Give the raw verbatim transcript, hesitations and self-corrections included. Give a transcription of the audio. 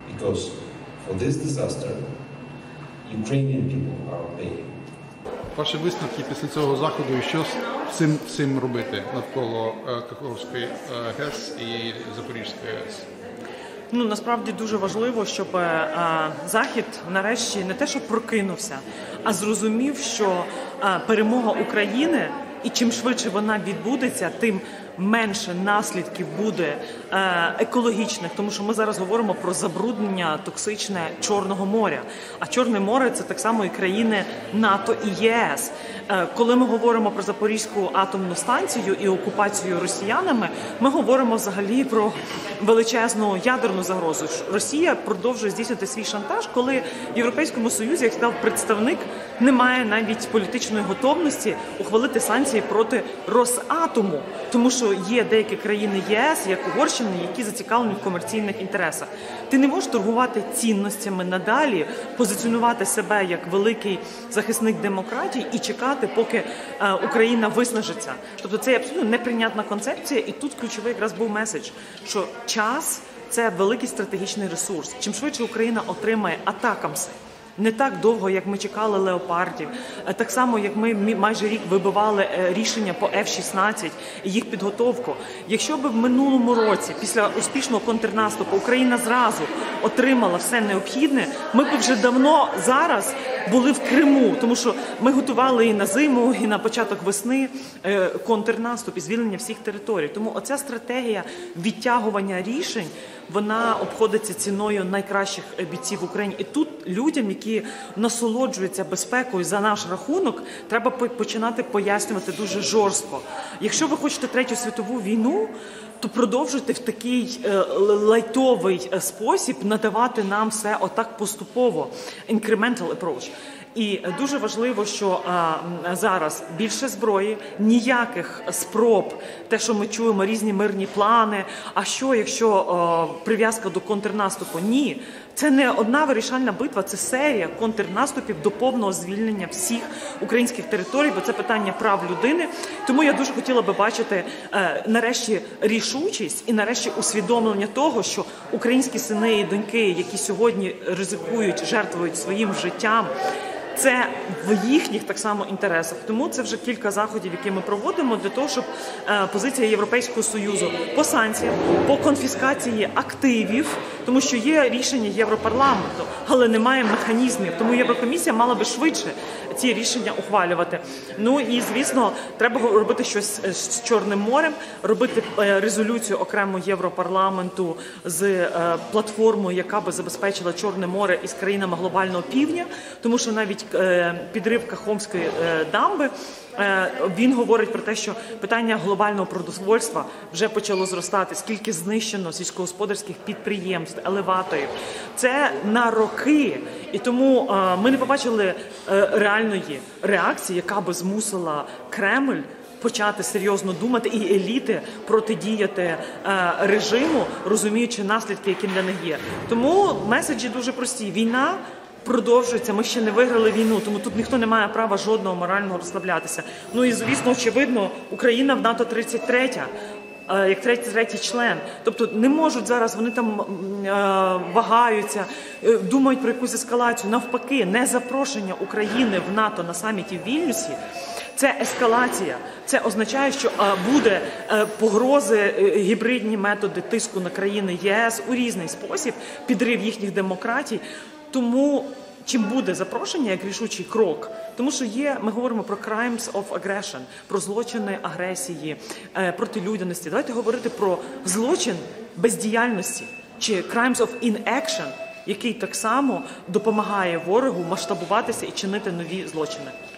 Because for this disaster, Ukrainian people are paying. Ваші висновки після цього заходу і що з цим, цим робити навколо Каховської ГЕС і Запорізької АЕС? Ну, насправді дуже важливо, щоб е, Захід нарешті не те, що прокинувся, а зрозумів, що е, перемога України, і чим швидше вона відбудеться, тим менше наслідків буде е, екологічних, тому що ми зараз говоримо про забруднення токсичне Чорного моря. А Чорне море – це так само і країни НАТО і ЄС. Е, коли ми говоримо про Запорізьку атомну станцію і окупацію росіянами, ми говоримо взагалі про величезну ядерну загрозу. Росія продовжує здійснювати свій шантаж, коли в Європейському Союзі, як сказав представник, немає навіть політичної готовності ухвалити санкції проти Росатому, тому що є деякі країни ЄС, як Угорщина, які зацікавлені в комерційних інтересах. Ти не можеш торгувати цінностями надалі, позиціонувати себе як великий захисник демократії і чекати, поки е, Україна виснажиться. Тобто це абсолютно неприйнятна концепція, і тут ключовий якраз був меседж, що час – це великий стратегічний ресурс. Чим швидше Україна отримає атакамси, не так довго, як ми чекали леопардів, так само, як ми майже рік вибивали рішення по еф шістнадцять і їх підготовку. Якщо б в минулому році, після успішного контрнаступу, Україна зразу отримала все необхідне, ми б вже давно зараз були в Криму, тому що ми готували і на зиму, і на початок весни контрнаступ і звільнення всіх територій. Тому оця стратегія відтягування рішень, вона обходиться ціною найкращих бійців в Україні. І тут людям, які насолоджуються безпекою за наш рахунок, треба починати пояснювати дуже жорстко. Якщо ви хочете Третю світову війну, то продовжуйте в такий е, лайтовий спосіб надавати нам все отак поступово. Incremental approach. І дуже важливо, що а, зараз більше зброї, ніяких спроб, те, що ми чуємо, різні мирні плани, а що, якщо а, прив'язка до контрнаступу? Ні. Це не одна вирішальна битва, це серія контрнаступів до повного звільнення всіх українських територій, бо це питання прав людини. Тому я дуже хотіла би бачити е, нарешті рішучість і нарешті усвідомлення того, що українські сини і доньки, які сьогодні ризикують, жертвують своїм життям, це в їхніх так само інтересах. Тому це вже кілька заходів, які ми проводимо для того, щоб е, позиція Європейського Союзу по санкціям, по конфіскації активів, тому що є рішення Європарламенту, але немає механізмів. Тому Єврокомісія мала би швидше ці рішення ухвалювати. Ну і, звісно, треба робити щось з Чорним морем, робити е, резолюцію окремо Європарламенту з е, платформою, яка би забезпечила Чорне море із країнами глобального півдня, тому що навіть підрив Каховської дамби, він говорить про те, що питання глобального продовольства вже почало зростати, скільки знищено сільськогосподарських підприємств, елеваторів. Це на роки. І тому ми не побачили реальної реакції, яка би змусила Кремль почати серйозно думати і еліти протидіяти е, режиму, розуміючи наслідки, які для них є. Тому меседжі дуже прості. Війна продовжується, ми ще не виграли війну, тому тут ніхто не має права жодного морального розслаблятися. Ну і, звісно, очевидно, Україна в НАТО тридцять третя, як тридцять третій член. Тобто не можуть зараз, вони там е, вагаються, е, думають про якусь ескалацію. Навпаки, незапрошення України в НАТО на саміті в Вільнюсі – це ескалація. Це означає, що е, буде е, погрози, е, гібридні методи тиску на країни ЄС у різний спосіб, підрив їхніх демократій. Тому чим буде запрошення як рішучий крок? Тому що є, ми говоримо про crimes of aggression, про злочини агресії, е, проти людяності. Давайте говорити про злочин бездіяльності, чи crimes of inaction, який так само допомагає ворогу масштабуватися і чинити нові злочини.